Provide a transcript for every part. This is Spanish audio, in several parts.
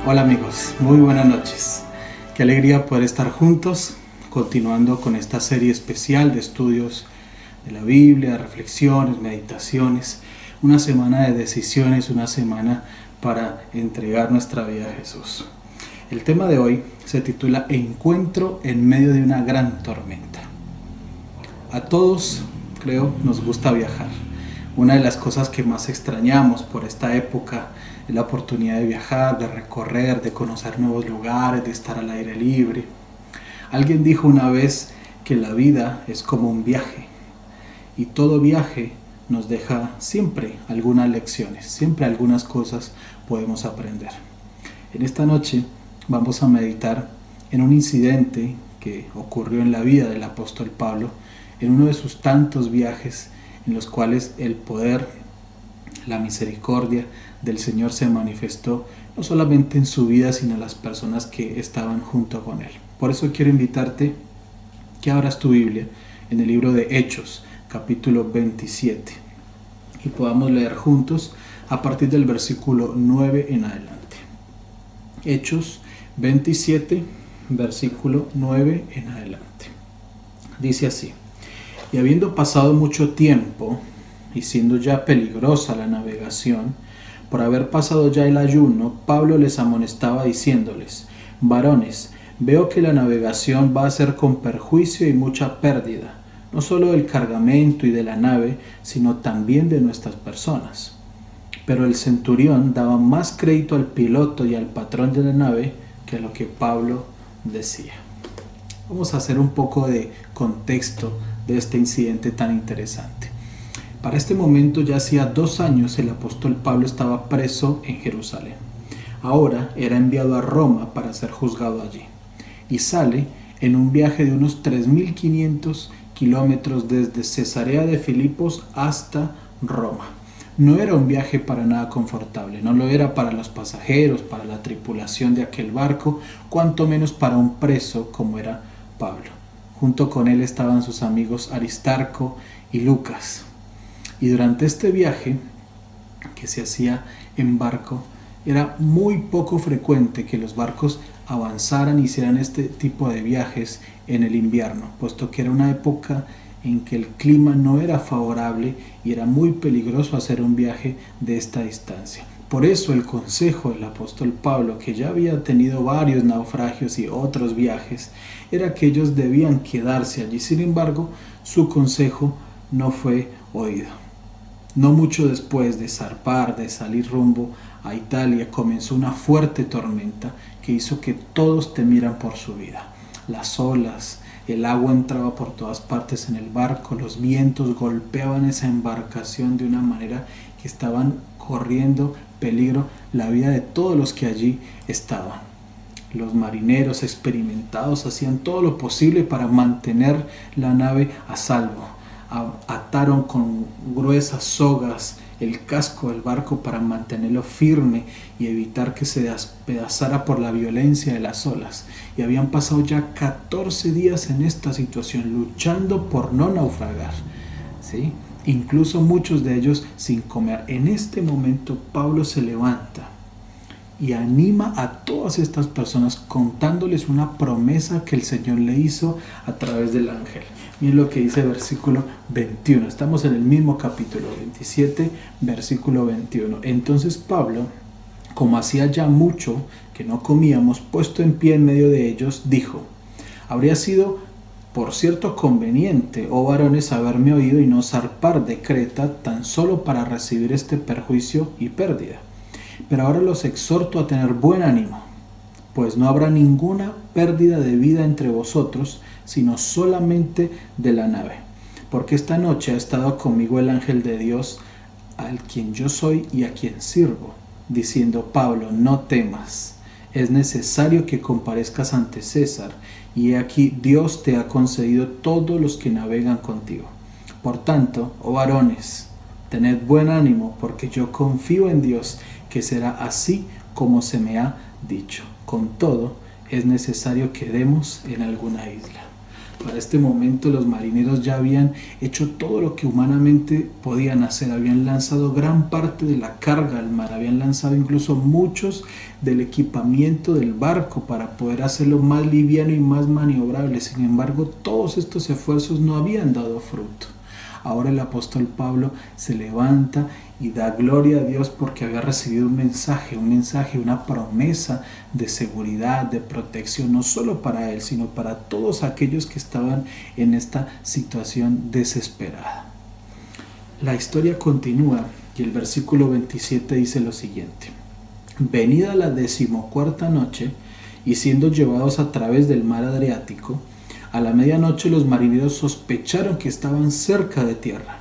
Hola amigos, muy buenas noches. Qué alegría poder estar juntos, continuando con esta serie especial de estudios de la Biblia, reflexiones, meditaciones, una semana de decisiones, una semana para entregar nuestra vida a Jesús. El tema de hoy se titula Encuentro en medio de una gran tormenta. A todos, creo, nos gusta viajar. Una de las cosas que más extrañamos por esta época es la oportunidad de viajar, de recorrer, de conocer nuevos lugares, de estar al aire libre. Alguien dijo una vez que la vida es como un viaje y todo viaje nos deja siempre algunas lecciones, siempre algunas cosas podemos aprender. En esta noche vamos a meditar en un incidente que ocurrió en la vida del apóstol Pablo, en uno de sus tantos viajes en los cuales el poder, la misericordia del Señor se manifestó no solamente en su vida, sino en las personas que estaban junto con él. Por eso quiero invitarte que abras tu Biblia en el libro de Hechos, capítulo 27, y podamos leer juntos a partir del versículo 9 en adelante. Hechos 27, versículo 9 en adelante. Dice así: Y habiendo pasado mucho tiempo, y siendo ya peligrosa la navegación, por haber pasado ya el ayuno, Pablo les amonestaba diciéndoles: Varones, veo que la navegación va a ser con perjuicio y mucha pérdida, no solo del cargamento y de la nave, sino también de nuestras personas. Pero el centurión daba más crédito al piloto y al patrón de la nave que a lo que Pablo decía. Vamos a hacer un poco de contexto de este incidente tan interesante. Para este momento ya hacía 2 años el apóstol Pablo estaba preso en Jerusalén. Ahora era enviado a Roma para ser juzgado allí. Y sale en un viaje de unos 3.500 kilómetros desde Cesarea de Filipos hasta Roma. No era un viaje para nada confortable, no lo era para los pasajeros, para la tripulación de aquel barco, cuanto menos para un preso como era Pablo. Junto con él estaban sus amigos Aristarco y Lucas. Y durante este viaje que se hacía en barco, era muy poco frecuente que los barcos avanzaran y hicieran este tipo de viajes en el invierno, puesto que era una época en que el clima no era favorable y era muy peligroso hacer un viaje de esta distancia. Por eso el consejo del apóstol Pablo, que ya había tenido varios naufragios y otros viajes, era que ellos debían quedarse allí. Sin embargo, su consejo no fue oído. No mucho después de zarpar, de salir rumbo a Italia, comenzó una fuerte tormenta que hizo que todos temieran por su vida. Las olas, el agua entraba por todas partes en el barco, los vientos golpeaban esa embarcación de una manera que estaban corriendo peligro la vida de todos los que allí estaban. Los marineros experimentados hacían todo lo posible para mantener la nave a salvo. Ataron con gruesas sogas el casco del barco para mantenerlo firme y evitar que se despedazara por la violencia de las olas. Y habían pasado ya 14 días en esta situación, luchando por no naufragar, ¿sí? Incluso muchos de ellos sin comer. En este momento Pablo se levanta y anima a todas estas personas contándoles una promesa que el Señor le hizo a través del ángel. Miren lo que dice el versículo 21. Estamos en el mismo capítulo 27, versículo 21. Entonces Pablo, como hacía ya mucho que no comíamos, puesto en pie en medio de ellos, dijo: Habría sido por cierto conveniente, oh varones, haberme oído y no zarpar de Creta tan solo para recibir este perjuicio y pérdida. Pero ahora los exhorto a tener buen ánimo, pues no habrá ninguna pérdida de vida entre vosotros, sino solamente de la nave. Porque esta noche ha estado conmigo el ángel de Dios, al quien yo soy y a quien sirvo, diciendo: Pablo, no temas, es necesario que comparezcas ante César, y he aquí Dios te ha concedido todos los que navegan contigo. Por tanto, oh varones, tened buen ánimo, porque yo confío en Dios, que será así como se me ha dicho. Con todo, es necesario que demos en alguna isla. Para este momento los marineros ya habían hecho todo lo que humanamente podían hacer, habían lanzado gran parte de la carga al mar, habían lanzado incluso muchos del equipamiento del barco para poder hacerlo más liviano y más maniobrable. Sin embargo, todos estos esfuerzos no habían dado fruto. Ahora el apóstol Pablo se levanta y da gloria a Dios porque había recibido un mensaje, una promesa de seguridad, de protección, no solo para él, sino para todos aquellos que estaban en esta situación desesperada. La historia continúa y el versículo 27 dice lo siguiente: venida la 14ª noche y siendo llevados a través del mar Adriático, a la medianoche los marineros sospecharon que estaban cerca de tierra,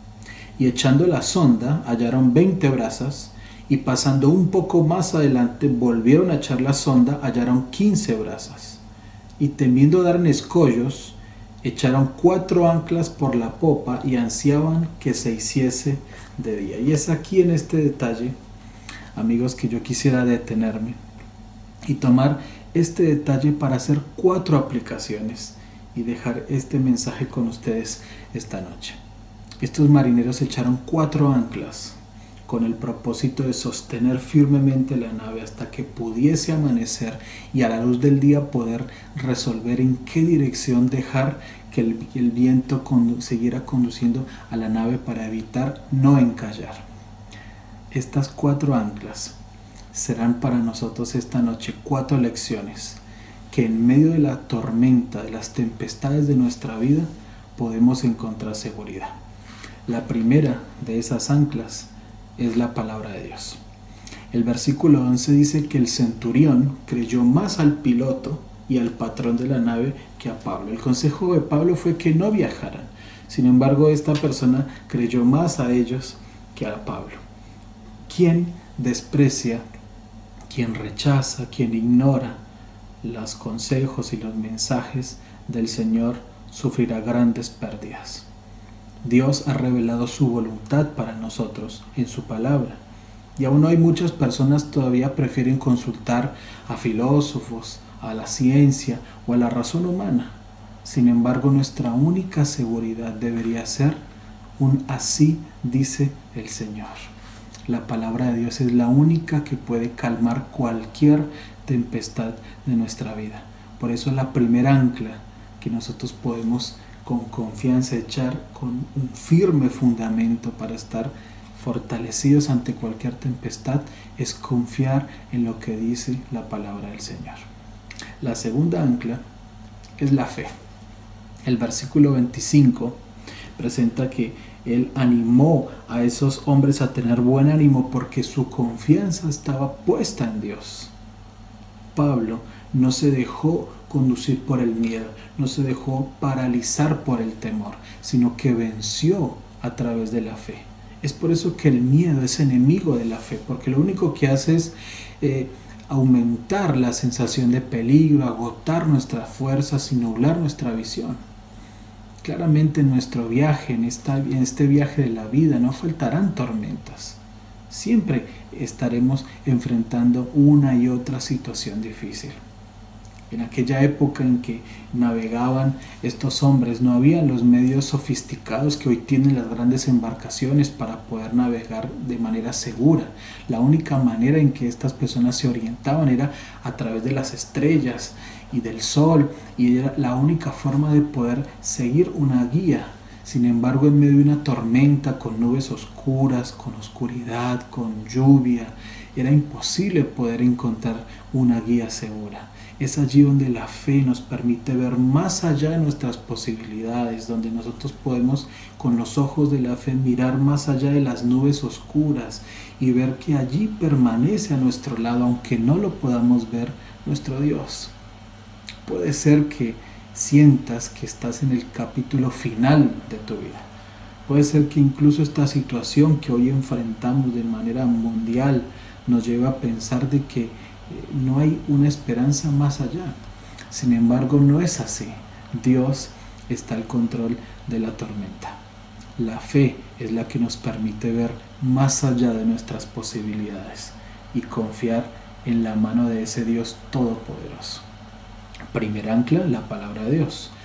y echando la sonda hallaron 20 brazas, y pasando un poco más adelante volvieron a echar la sonda, hallaron 15 brazas, y temiendo dar en escollos, echaron 4 anclas por la popa y ansiaban que se hiciese de día. Y es aquí en este detalle, amigos, que yo quisiera detenerme y tomar este detalle para hacer 4 aplicaciones y dejar este mensaje con ustedes esta noche. Estos marineros echaron 4 anclas con el propósito de sostener firmemente la nave hasta que pudiese amanecer y a la luz del día poder resolver en qué dirección dejar que el viento siguiera conduciendo a la nave para evitar no encallar. Estas 4 anclas serán para nosotros esta noche 4 lecciones que en medio de la tormenta, de las tempestades de nuestra vida, podemos encontrar seguridad. La primera de esas anclas es la palabra de Dios. El versículo 11 dice que el centurión creyó más al piloto y al patrón de la nave que a Pablo. El consejo de Pablo fue que no viajaran. Sin embargo, esta persona creyó más a ellos que a Pablo. ¿Quién desprecia, quien rechaza, quien ignora los consejos y los mensajes del Señor sufrirá grandes pérdidas? Dios ha revelado su voluntad para nosotros en su palabra. Y aún hoy muchas personas todavía prefieren consultar a filósofos, a la ciencia o a la razón humana. Sin embargo, nuestra única seguridad debería ser un así dice el Señor. La palabra de Dios es la única que puede calmar cualquier tempestad de nuestra vida. Por eso la primera ancla que nosotros podemos con confianza echar con un firme fundamento para estar fortalecidos ante cualquier tempestad es confiar en lo que dice la palabra del Señor. La segunda ancla es la fe. El versículo 25 presenta que Él animó a esos hombres a tener buen ánimo porque su confianza estaba puesta en Dios. Pablo no se dejó conducir por el miedo, no se dejó paralizar por el temor, sino que venció a través de la fe. Es por eso que el miedo es enemigo de la fe, porque lo único que hace es aumentar la sensación de peligro, agotar nuestras fuerzas y nublar nuestra visión. Claramente en nuestro viaje, en este viaje de la vida, no faltarán tormentas. Siempre estaremos enfrentando una y otra situación difícil. En aquella época en que navegaban estos hombres, no había los medios sofisticados que hoy tienen las grandes embarcaciones para poder navegar de manera segura. La única manera en que estas personas se orientaban era a través de las estrellas y del sol, y era la única forma de poder seguir una guía. Sin embargo, en medio de una tormenta, con nubes oscuras, con oscuridad, con lluvia, era imposible poder encontrar una guía segura. Es allí donde la fe nos permite ver más allá de nuestras posibilidades, donde nosotros podemos con los ojos de la fe mirar más allá de las nubes oscuras y ver que allí permanece a nuestro lado, aunque no lo podamos ver, nuestro Dios. Puede ser que sientas que estás en el capítulo final de tu vida. Puede ser que incluso esta situación que hoy enfrentamos de manera mundial nos lleve a pensar de que no hay una esperanza más allá. Sin embargo, no es así. Dios está al control de la tormenta. La fe es la que nos permite ver más allá de nuestras posibilidades y confiar en la mano de ese Dios todopoderoso. Primer ancla, la palabra de Dios.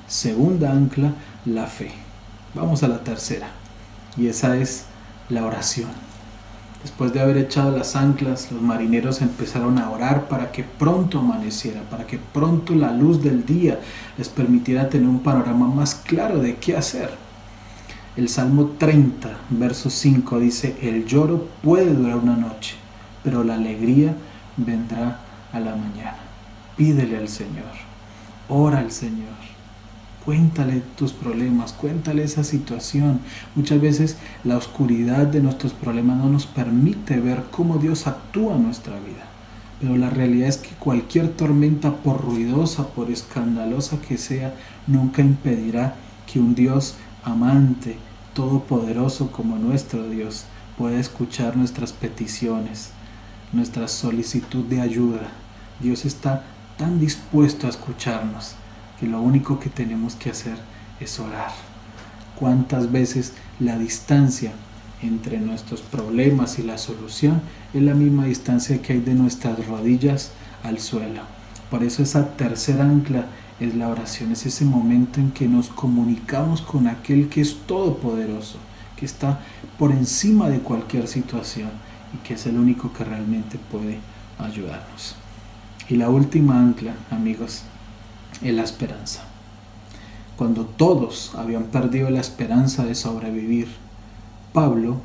Segunda ancla, la fe. Vamos a la tercera, y esa es la oración. Después de haber echado las anclas, los marineros empezaron a orar para que pronto amaneciera, para que pronto la luz del día les permitiera tener un panorama más claro de qué hacer. El Salmo 30, verso 5 dice: el lloro puede durar una noche, pero la alegría vendrá a la mañana. Pídele al Señor, ora al Señor, cuéntale tus problemas, cuéntale esa situación. Muchas veces la oscuridad de nuestros problemas no nos permite ver cómo Dios actúa en nuestra vida. Pero la realidad es que cualquier tormenta, por ruidosa, por escandalosa que sea, nunca impedirá que un Dios amante, todopoderoso como nuestro Dios, pueda escuchar nuestras peticiones, nuestra solicitud de ayuda. Dios está tan dispuesto a escucharnos que lo único que tenemos que hacer es orar. ¿Cuántas veces la distancia entre nuestros problemas y la solución es la misma distancia que hay de nuestras rodillas al suelo? Por eso esa tercera ancla es la oración, es ese momento en que nos comunicamos con aquel que es todopoderoso, que está por encima de cualquier situación y que es el único que realmente puede ayudarnos. Y la última ancla, amigos, es la esperanza. Cuando todos habían perdido la esperanza de sobrevivir, Pablo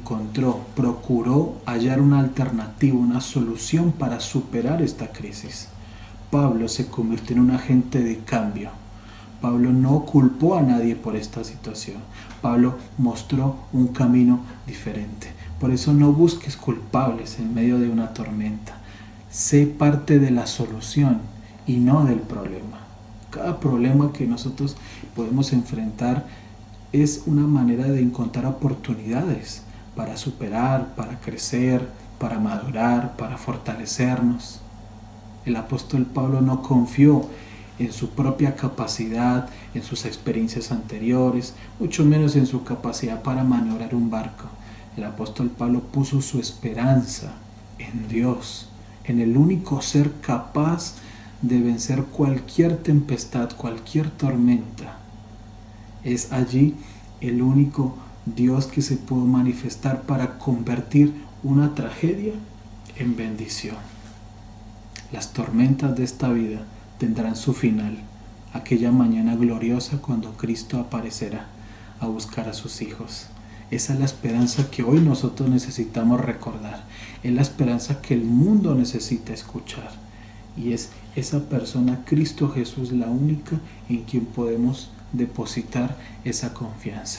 procuró hallar una alternativa, una solución para superar esta crisis. Pablo se convirtió en un agente de cambio. Pablo no culpó a nadie por esta situación. Pablo mostró un camino diferente. Por eso no busques culpables en medio de una tormenta. Sé parte de la solución y no del problema. Cada problema que nosotros podemos enfrentar es una manera de encontrar oportunidades para superar, para crecer, para madurar, para fortalecernos. El apóstol Pablo no confió en su propia capacidad, en sus experiencias anteriores, mucho menos en su capacidad para maniobrar un barco. El apóstol Pablo puso su esperanza en Dios, en el único ser capaz de vencer cualquier tempestad, cualquier tormenta. Es allí el único Dios que se pudo manifestar para convertir una tragedia en bendición. Las tormentas de esta vida tendrán su final, aquella mañana gloriosa cuando Cristo aparecerá a buscar a sus hijos. Esa es la esperanza que hoy nosotros necesitamos recordar. Es la esperanza que el mundo necesita escuchar. Y es esa persona, Cristo Jesús, la única en quien podemos depositar esa confianza.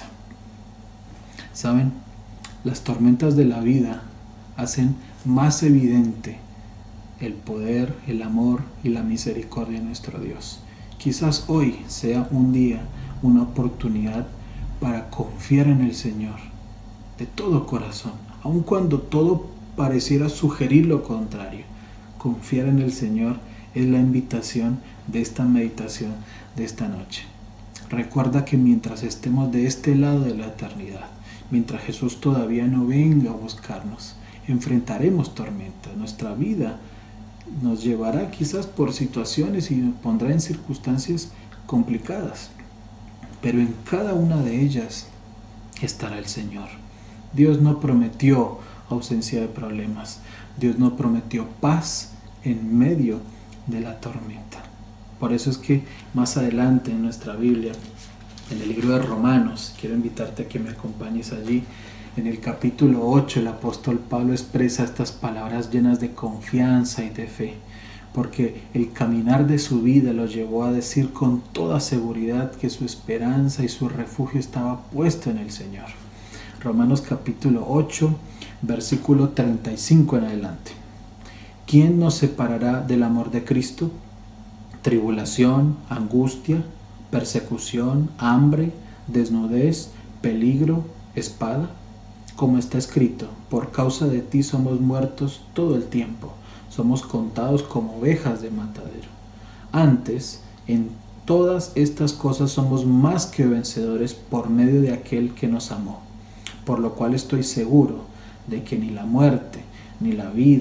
¿Saben? Las tormentas de la vida hacen más evidente el poder, el amor y la misericordia de nuestro Dios. Quizás hoy sea un día, una oportunidad para confiar en el Señor de todo corazón, aun cuando todo pareciera sugerir lo contrario. Confiar en el Señor es la invitación de esta meditación de esta noche. Recuerda que mientras estemos de este lado de la eternidad, mientras Jesús todavía no venga a buscarnos, enfrentaremos tormentas. Nuestra vida nos llevará quizás por situaciones y nos pondrá en circunstancias complicadas, pero en cada una de ellas estará el Señor. Dios no prometió ausencia de problemas. Dios no prometió paz en medio de la tormenta. Por eso es que más adelante en nuestra Biblia, en el libro de Romanos, quiero invitarte a que me acompañes allí. En el capítulo 8 el apóstol Pablo expresa estas palabras llenas de confianza y de fe, porque el caminar de su vida lo llevó a decir con toda seguridad que su esperanza y su refugio estaba puesto en el Señor. Romanos capítulo 8, versículo 35 en adelante. ¿Quién nos separará del amor de Cristo? Tribulación, angustia, persecución, hambre, desnudez, peligro, espada. Como está escrito, por causa de ti somos muertos todo el tiempo, somos contados como ovejas de matadero. Antes, en todas estas cosas somos más que vencedores por medio de aquel que nos amó, por lo cual estoy seguro de que ni la muerte, ni la vida,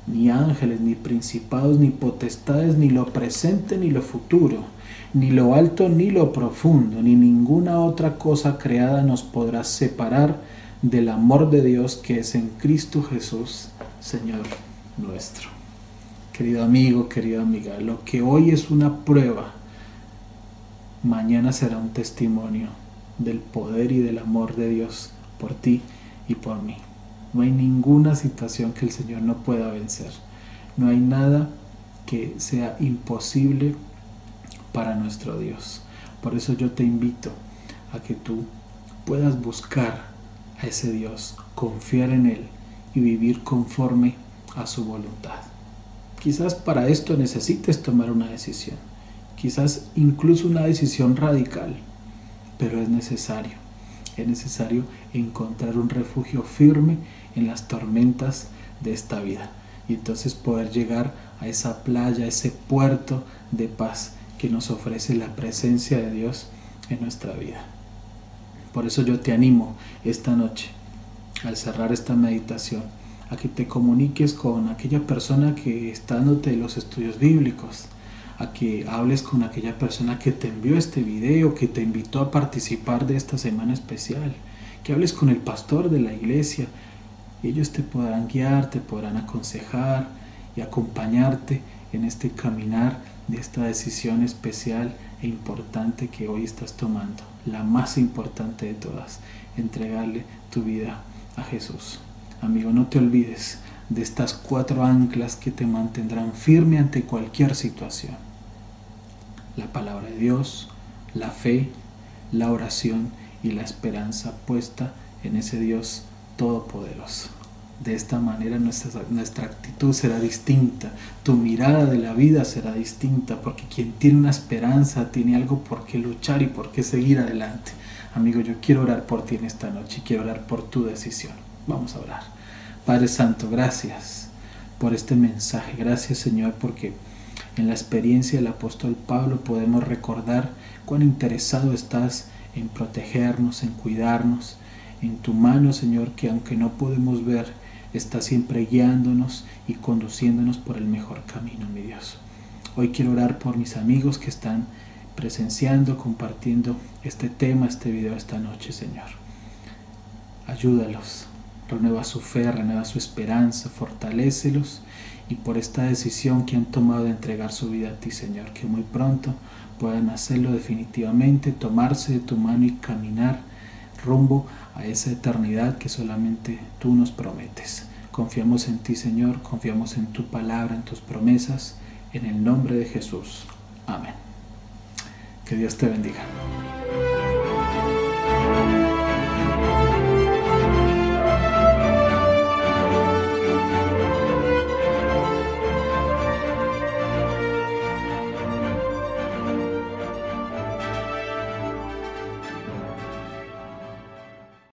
ni ángeles, ni principados, ni potestades, ni lo presente, ni lo futuro, ni lo alto, ni lo profundo, ni ninguna otra cosa creada nos podrá separar del amor de Dios que es en Cristo Jesús, Señor nuestro. Querido amigo, querida amiga, lo que hoy es una prueba, mañana será un testimonio del poder y del amor de Dios por ti y por mí. No hay ninguna situación que el Señor no pueda vencer. No hay nada que sea imposible para nuestro Dios. Por eso yo te invito a que tú puedas buscar a ese Dios, confiar en Él y vivir conforme a su voluntad. Quizás para esto necesites tomar una decisión, quizás incluso una decisión radical, pero es necesario encontrar un refugio firme en las tormentas de esta vida y entonces poder llegar a esa playa, a ese puerto de paz que nos ofrece la presencia de Dios en nuestra vida. Por eso yo te animo esta noche, al cerrar esta meditación, a que te comuniques con aquella persona que está dándote los estudios bíblicos, a que hables con aquella persona que te envió este video, que te invitó a participar de esta semana especial, que hables con el pastor de la iglesia. Ellos te podrán guiar, te podrán aconsejar y acompañarte en este caminar de esta decisión especial e importante que hoy estás tomando, la más importante de todas, entregarle tu vida a Jesús. Amigo, no te olvides de estas 4 anclas que te mantendrán firme ante cualquier situación: la palabra de Dios, la fe, la oración y la esperanza puesta en ese Dios todopoderoso. De esta manera nuestra actitud será distinta, tu mirada de la vida será distinta, porque quien tiene una esperanza tiene algo por qué luchar y por qué seguir adelante. Amigo, yo quiero orar por ti en esta noche, quiero orar por tu decisión. Vamos a orar. Padre Santo, gracias por este mensaje, gracias Señor, porque en la experiencia del apóstol Pablo podemos recordar cuán interesado estás en protegernos, en cuidarnos, en tu mano, Señor, que aunque no podemos ver, está siempre guiándonos y conduciéndonos por el mejor camino, mi Dios. Hoy quiero orar por mis amigos que están presenciando, compartiendo este tema, este video esta noche, Señor. Ayúdalos, renueva su fe, renueva su esperanza, fortalécelos, y por esta decisión que han tomado de entregar su vida a ti, Señor, que muy pronto puedan hacerlo definitivamente, tomarse de tu mano y caminar rumbo a esa eternidad que solamente tú nos prometes. Confiamos en ti, Señor, confiamos en tu palabra, en tus promesas, en el nombre de Jesús. Amén. Que Dios te bendiga.